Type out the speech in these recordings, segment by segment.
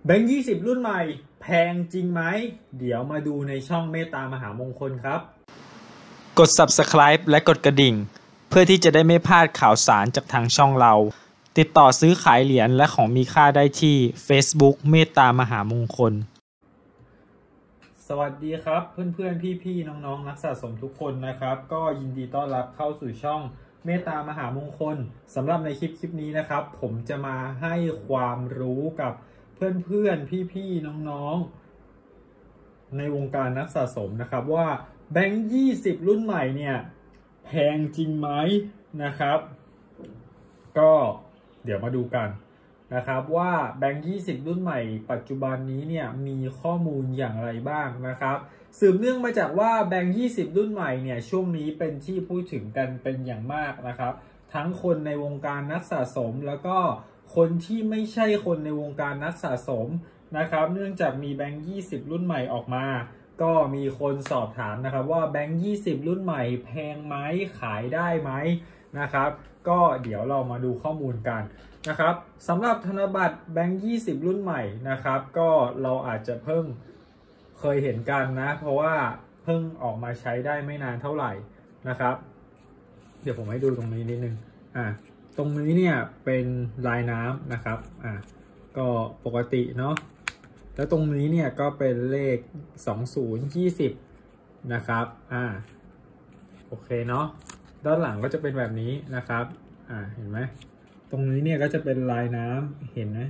แบงค์20รุ่นใหม่แพงจริงไหมเดี๋ยวมาดูในช่องเมตตามหามงคลครับกด Subscribe และกดกระดิ่งเพื่อที่จะได้ไม่พลาดข่าวสารจากทางช่องเราติดต่อซื้อขายเหรียญและของมีค่าได้ที่ Facebook เมตตามหามงคลสวัสดีครับเพื่อนๆพี่ๆน้องๆนักสะสมทุกคนนะครับก็ยินดีต้อนรับเข้าสู่ช่องเมตตามหามงคลสำหรับในคลิปนี้นะครับผมจะมาให้ความรู้กับเพื่อนๆพี่ๆน้องๆในวงการนักสะสมนะครับว่าแบงค์20รุ่นใหม่เนี่ยแพงจริงไหมนะครับก็เดี๋ยวมาดูกันนะครับว่าแบงค์20รุ่นใหม่ปัจจุบันนี้เนี่ยมีข้อมูลอย่างไรบ้างนะครับสืบเนื่องมาจากว่าแบงค์20รุ่นใหม่เนี่ยช่วงนี้เป็นที่พูดถึงกันเป็นอย่างมากนะครับทั้งคนในวงการนักสะสมแล้วก็คนที่ไม่ใช่คนในวงการนักสะสมนะครับเนื่องจากมีแบงค์20รุ่นใหม่ออกมาก็มีคนสอบถามนะครับว่าแบงค์20รุ่นใหม่แพงไหมขายได้ไหมนะครับก็เดี๋ยวเรามาดูข้อมูลกันนะครับสำหรับธนบัตรแบงค์20รุ่นใหม่นะครับก็เราอาจจะเพิ่งเคยเห็นกันนะเพราะว่าเพิ่งออกมาใช้ได้ไม่นานเท่าไหร่นะครับเดี๋ยวผมให้ดูตรงนี้นิดนึงตรงนี้เนี่ยเป็นลายน้ำนะครับก็ปกติเนาะแล้วตรงนี้เนี่ยก็เป็นเลข2020นะครับโอเคเนาะด้านหลังก็จะเป็นแบบนี้นะครับเห็นไหมตรงนี้เนี่ยก็จะเป็นลายน้ำเห็นไหม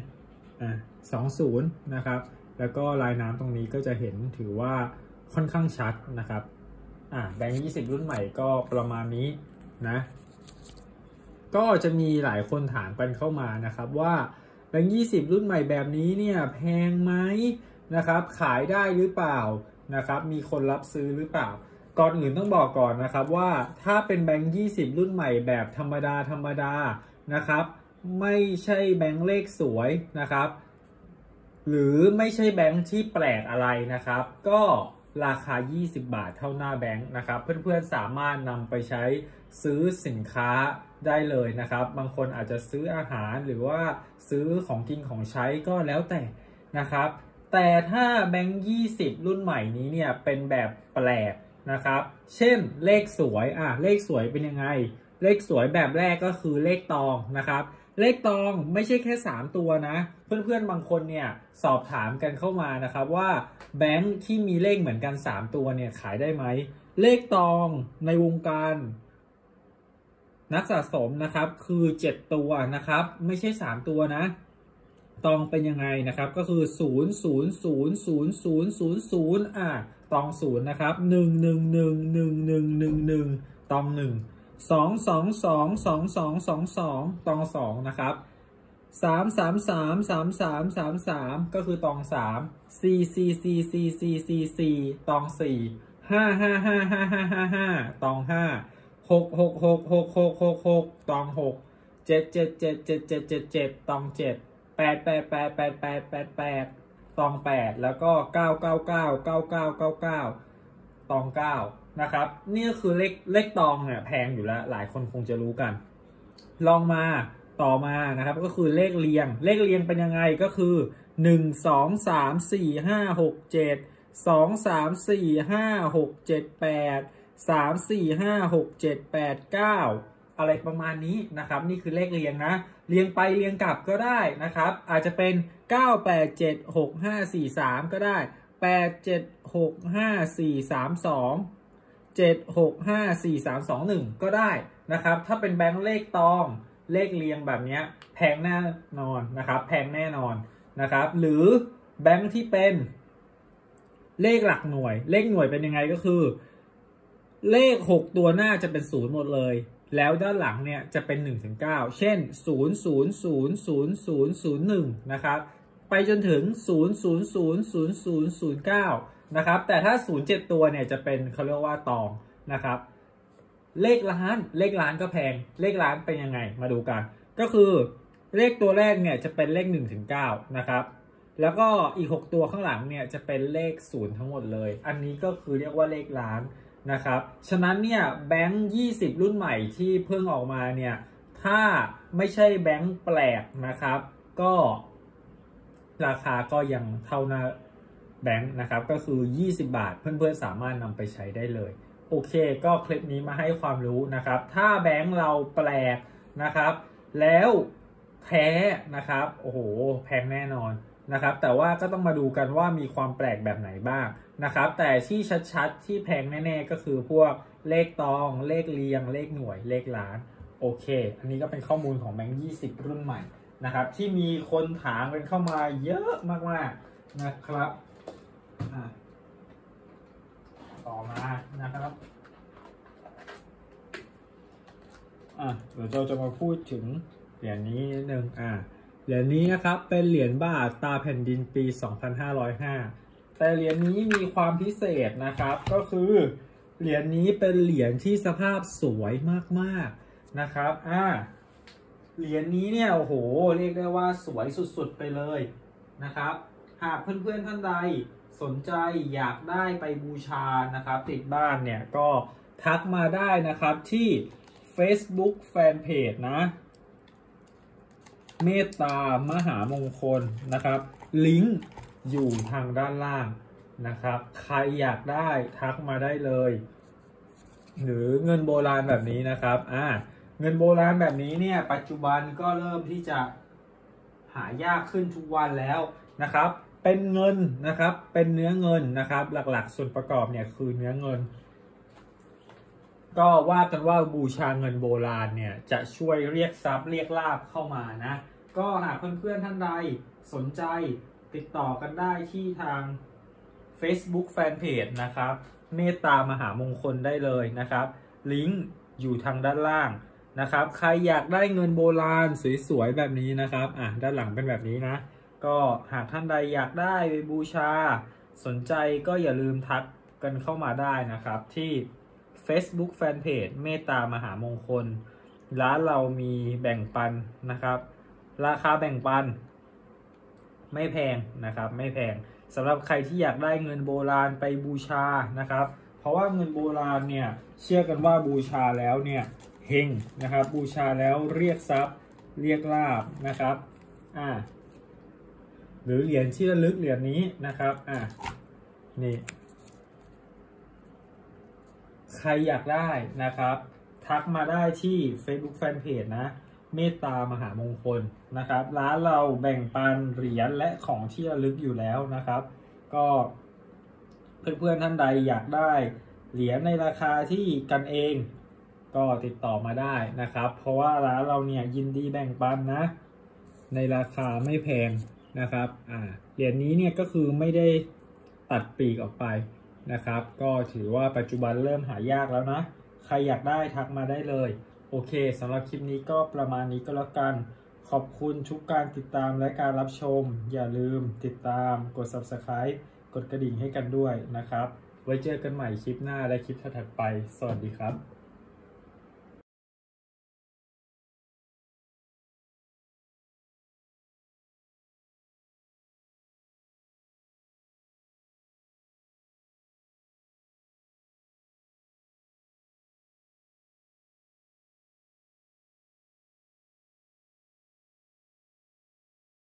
20นะครับแล้วก็ลายน้ำตรงนี้ก็จะเห็นถือว่าค่อนข้างชัดนะครับแบงค์20รุ่นใหม่ก็ประมาณนี้นะก็จะมีหลายคนถามกันเข้ามานะครับว่าแบงค์20รุ่นใหม่แบบนี้เนี่ยแพงไหมนะครับขายได้หรือเปล่านะครับมีคนรับซื้อหรือเปล่าก่อนอื่นต้องบอกก่อนนะครับว่าถ้าเป็นแบงค์20รุ่นใหม่แบบธรรมดานะครับไม่ใช่แบงค์เลขสวยนะครับหรือไม่ใช่แบงค์ที่แปลกอะไรนะครับก็ราคา20บาทเท่าหน้าแบงค์นะครับเพื่อนๆสามารถนำไปใช้ซื้อสินค้าได้เลยนะครับบางคนอาจจะซื้ออาหารหรือว่าซื้อของกินของใช้ก็แล้วแต่นะครับแต่ถ้าแบงค์20รุ่นใหม่นี้เนี่ยเป็นแบบแปลกนะครับเช่นเลขสวยเลขสวยเป็นยังไงเลขสวยแบบแรกก็คือเลขตองนะครับเลขตองไม่ใช่แค่3ตัวนะเพื่อนๆบางคนเนี่ยสอบถามกันเข้ามานะครับว่าแบงค์ที่มีเลขเหมือนกัน3ตัวเนี่ยขายได้ไหมเลขตองในวงการนักสะสมนะครับคือ7ตัวนะครับไม่ใช่3ตัวนะตองเป็นยังไงนะครับก็คือ0 0 0 0 0 0 0 ตอง0นะครับ1 1 1 1 1 1 1 1ตอง1 2 2 2 2 2 2 2ตอง2นะครับ3 3 3 3 3 3 3ก็คือตอง3 4 4 4 4 4 4 4ตอง4 5 5 5 5 5 5 5ตอง5 6 6 6 6 6 6 6ตอง6 7 7 7 7 7 7 7ตอง7 8 8 8 8 8 8 8ตอง8แล้วก็9 9 9 9 9 9 9ตอง9นะครับนี่ก็คือเลขตองเนี่ยแพงอยู่แล้วหลายคนคงจะรู้กันลองมาต่อมานะครับก็คือเลขเรียงเป็นยังไงก็คือ1 2 3 4 5 6 7 2 3 4 5 6 7 8 3 4 5 6 7 8 9อะไรประมาณนี้นะครับนี่คือเลขเรียงนะเรียงไปเรียงกลับก็ได้นะครับอาจจะเป็น9 8 7 6 5 4 3ก็ได้8 7 6 5 4 3 2 7 6 5 4 3 2 1ก็ได้นะครับถ้าเป็นแบงค์เลขตองเลขเรียงแบบนี้แพงแน่นอนนะครับแพงแน่นอนนะครับหรือแบงค์ที่เป็นเลขหลักหน่วยเลขหน่วยเป็นยังไงก็คือเลข6ตัวหน้าจะเป็น0หมดเลยแล้วด้านหลังเนี่ยจะเป็น1 ถึง 9เช่น0 0 0 0 0 0 1นะครับไปจนถึง0 0 0 0 0 0 9นะครับแต่ถ้า07ตัวเนี่ยจะเป็นเขาเรียกว่าตองนะครับเลขล้านก็แพงเลขล้านเป็นยังไงมาดูกันก็คือเลขตัวแรกเนี่ยจะเป็นเลข1 ถึง 9นะครับแล้วก็อีก6ตัวข้างหลังเนี่ยจะเป็นเลข0ทั้งหมดเลยอันนี้ก็คือเรียกว่าเลขล้านนะครับฉะนั้นเนี่ยแบงค์20รุ่นใหม่ที่เพิ่งออกมาเนี่ยถ้าไม่ใช่แบงค์แปลกนะครับก็ราคาก็ยังเท่าหน้าแบงค์นะครับก็คือ20 บาทเพื่อนๆสามารถนำไปใช้ได้เลยโอเคก็คลิปนี้มาให้ความรู้นะครับถ้าแบงค์เราแปลกนะครับแล้วแพ้นะครับโอ้โหแพงแน่นอนนะครับแต่ว่าก็ต้องมาดูกันว่ามีความแปลกแบบไหนบ้างนะครับแต่ที่ชัดๆที่แพงแน่ๆก็คือพวกเลขตองเลขเรียงเลขหน่วยเลขล้านโอเคอันนี้ก็เป็นข้อมูลของแบงค์20รุ่นใหม่นะครับที่มีคนถามกันเข้ามาเยอะมากๆนะครับต่อมานะครับเดี๋ยวเราจะมาพูดถึงเหรียญนี้นิดนึงเหรียญนี้นะครับเป็นเหรียญบาทตาแผ่นดินปี 2505 แต่เหรียญนี้มีความพิเศษนะครับก็คือเหรียญนี้เป็นเหรียญที่สภาพสวยมากๆนะครับเหรียญนี้เนี่ยโอ้โหเรียกได้ว่าสวยสุดๆไปเลยนะครับหากเพื่อนๆท่านใดสนใจอยากได้ไปบูชานะครับติดบ้านเนี่ยก็ทักมาได้นะครับที่ Facebook Fanpage นะเมตตามหามงคลนะครับลิงก์อยู่ทางด้านล่างนะครับใครอยากได้ทักมาได้เลยหรือเงินโบราณแบบนี้นะครับเงินโบราณแบบนี้เนี่ยปัจจุบันก็เริ่มที่จะหายากขึ้นทุกวันแล้วนะครับเป็นเงินนะครับเป็นเนื้อเงินนะครับหลักๆส่วนประกอบเนี่ยคือเนื้อเงินก็ว่ากันว่าบูชาเงินโบราณเนี่ยจะช่วยเรียกทรัพย์เรียกลาภเข้ามานะก็หากเพื่อนๆท่านใดสนใจติดต่อกันได้ที่ทาง Facebook Fanpage นะครับเมตตามหามงคลได้เลยนะครับลิงก์อยู่ทางด้านล่างนะครับใครอยากได้เงินโบราณสวยๆแบบนี้นะครับด้านหลังเป็นแบบนี้นะก็หากท่านใดอยากได้ไปบูชาสนใจก็อย่าลืมทักกันเข้ามาได้นะครับที่ Facebook Fanpage เมตตามหามงคลร้านเรามีแบ่งปันนะครับราคาแบ่งปันไม่แพงนะครับไม่แพงสำหรับใครที่อยากได้เงินโบราณไปบูชานะครับเพราะว่าเงินโบราณเนี่ยเชื่อกันว่าบูชาแล้วเนี่ยเฮงนะครับบูชาแล้วเรียกทรัพย์เรียกลาภนะครับหรือเหรียญที่ระลึกเหรียญนี้นะครับนี่ใครอยากได้นะครับทักมาได้ที่ Facebook Fanpage นะเมตตามหามงคลนะครับร้านเราแบ่งปันเหรียญและของที่ระลึกอยู่แล้วนะครับก็เพื่อนๆท่านใดอยากได้เหรียญในราคาที่กันเองก็ติดต่อมาได้นะครับเพราะว่าร้านเราเนี่ยยินดีแบ่งปันนะในราคาไม่แพงนะครับเหรียญนี้เนี่ยก็คือไม่ได้ตัดปีกออกไปนะครับก็ถือว่าปัจจุบันเริ่มหายากแล้วนะใครอยากได้ทักมาได้เลยโอเคสำหรับคลิปนี้ก็ประมาณนี้ก็แล้วกันขอบคุณทุกการติดตามและการรับชมอย่าลืมติดตามกด Subscribe กดกระดิ่งให้กันด้วยนะครับไว้เจอกันใหม่คลิปหน้าและคลิปถัดไปสวัสดีครับ